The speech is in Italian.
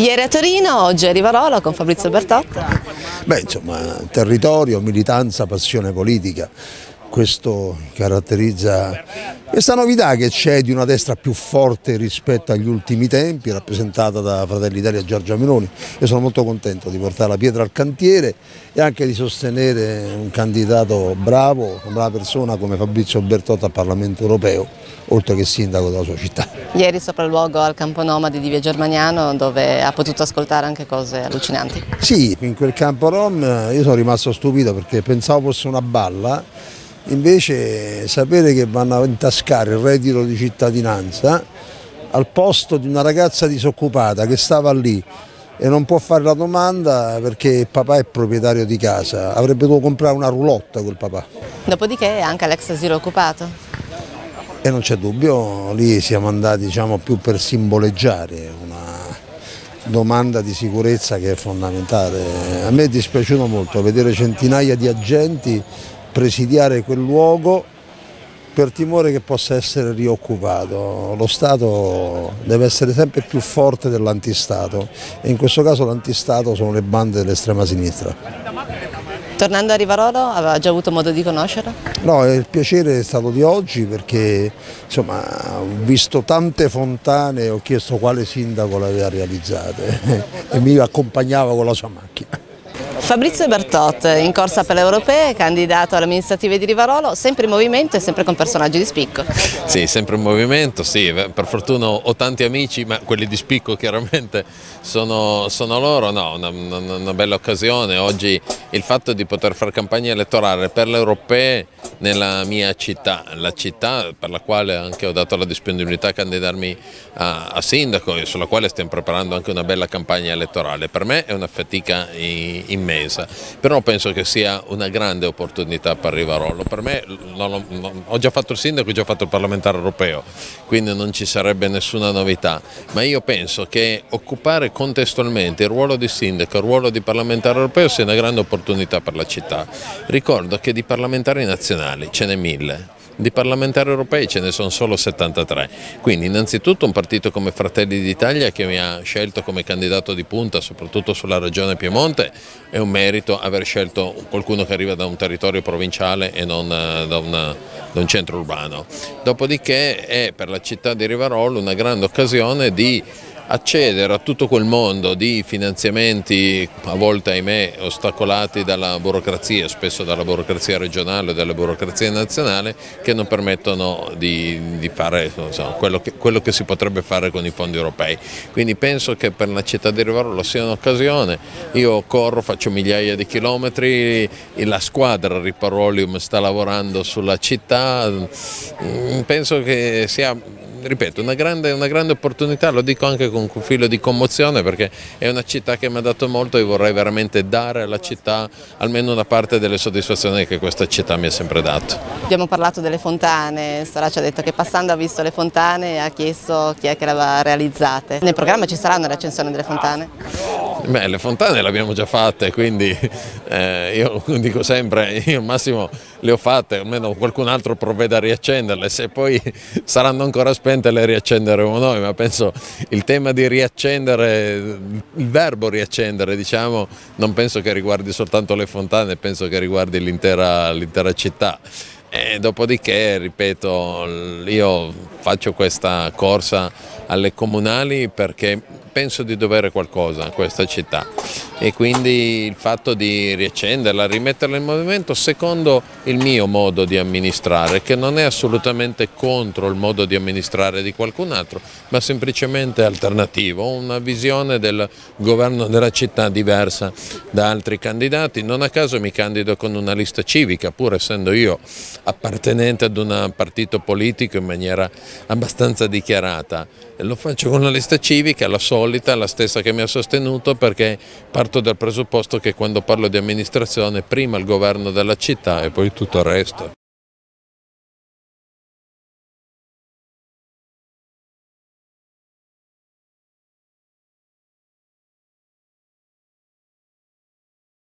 Ieri a Torino, oggi a Rivarolo con Fabrizio Bertotti. Insomma, territorio, militanza, passione politica. Questo caratterizza questa novità che c'è di una destra più forte rispetto agli ultimi tempi, rappresentata da Fratelli d'Italia e Giorgia Meloni. Io sono molto contento di portare la pietra al cantiere e anche di sostenere un candidato bravo, una brava persona come Fabrizio Bertotti al Parlamento europeo, oltre che sindaco della sua città. Ieri sopralluogo al campo nomadi di Via Germaniano, dove ha potuto ascoltare anche cose allucinanti. Sì, in quel campo rom io sono rimasto stupito perché pensavo fosse una balla. Invece sapere che vanno a intascare il reddito di cittadinanza al posto di una ragazza disoccupata che stava lì e non può fare la domanda perché il papà è proprietario di casa, avrebbe dovuto comprare una roulotte quel papà. Dopodiché anche l'ex asilo occupato. E non c'è dubbio, lì siamo andati più per simboleggiare una domanda di sicurezza che è fondamentale. A me è dispiaciuto molto vedere centinaia di agenti presidiare quel luogo per timore che possa essere rioccupato. Lo Stato deve essere sempre più forte dell'antistato e in questo caso l'antistato sono le bande dell'estrema sinistra. Tornando a Rivarolo, aveva già avuto modo di conoscerlo? No, il piacere è stato di oggi perché ho visto tante fontane e ho chiesto quale sindaco le aveva realizzate e mi accompagnava con la sua macchina. Fabrizio Bertotti, in corsa per le europee, candidato alle amministrative di Rivarolo, sempre in movimento e sempre con personaggi di spicco. Sì, sempre in movimento, sì, per fortuna ho tanti amici, ma quelli di spicco chiaramente sono loro, no, una bella occasione. Oggi il fatto di poter fare campagna elettorale per le europee nella mia città, la città per la quale anche ho dato la disponibilità a candidarmi a sindaco e sulla quale stiamo preparando anche una bella campagna elettorale, per me è una fatica immensa, però penso che sia una grande opportunità per Rivarolo. Per me ho già fatto il sindaco, ho già fatto il parlamentare europeo, quindi non ci sarebbe nessuna novità, ma io penso che occupare contestualmente il ruolo di sindaco e il ruolo di parlamentare europeo sia una grande opportunità per la città. Ricordo che di parlamentari nazionali ce n'è 1000. Di parlamentari europei ce ne sono solo 73, quindi innanzitutto un partito come Fratelli d'Italia che mi ha scelto come candidato di punta soprattutto sulla regione Piemonte, è un merito aver scelto qualcuno che arriva da un territorio provinciale e non da un centro urbano. Dopodiché è per la città di Rivarolo una grande occasione di accedere a tutto quel mondo di finanziamenti, a volte ahimè ostacolati dalla burocrazia, spesso dalla burocrazia regionale o dalla burocrazia nazionale, che non permettono di fare quello che si potrebbe fare con i fondi europei. Quindi penso che per la città di Rivarolo sia un'occasione. Io corro, faccio migliaia di chilometri, la squadra Riparolium sta lavorando sulla città, penso che sia, ripeto, una grande opportunità, lo dico anche con un filo di commozione perché è una città che mi ha dato molto e vorrei veramente dare alla città almeno una parte delle soddisfazioni che questa città mi ha sempre dato. Abbiamo parlato delle fontane, Sara ci ha detto che passando ha visto le fontane e ha chiesto chi è che le aveva realizzate. Nel programma ci saranno le recensioni delle fontane? Beh, le fontane le abbiamo già fatte, quindi io dico sempre, io al massimo le ho fatte, almeno qualcun altro provvede a riaccenderle, se poi saranno ancora spente le riaccenderemo noi, ma penso il tema di riaccendere, il verbo riaccendere diciamo, non penso che riguardi soltanto le fontane, penso che riguardi l'intera città. E dopodiché, ripeto, io faccio questa corsa alle comunali perché penso di dovere qualcosa a questa città e quindi il fatto di riaccenderla, rimetterla in movimento secondo il mio modo di amministrare, che non è assolutamente contro il modo di amministrare di qualcun altro, ma semplicemente alternativo, una visione del governo della città diversa da altri candidati. Non a caso mi candido con una lista civica, pur essendo io appartenente ad un partito politico in maniera abbastanza dichiarata. Lo faccio con la lista civica, la solita, la stessa che mi ha sostenuto, perché parto dal presupposto che quando parlo di amministrazione prima il governo della città e poi tutto il resto.